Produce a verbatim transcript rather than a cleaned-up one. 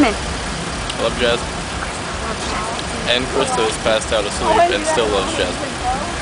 Jasmine. I love Jasmine. And Krysta is passed out asleep and still loves Jasmine.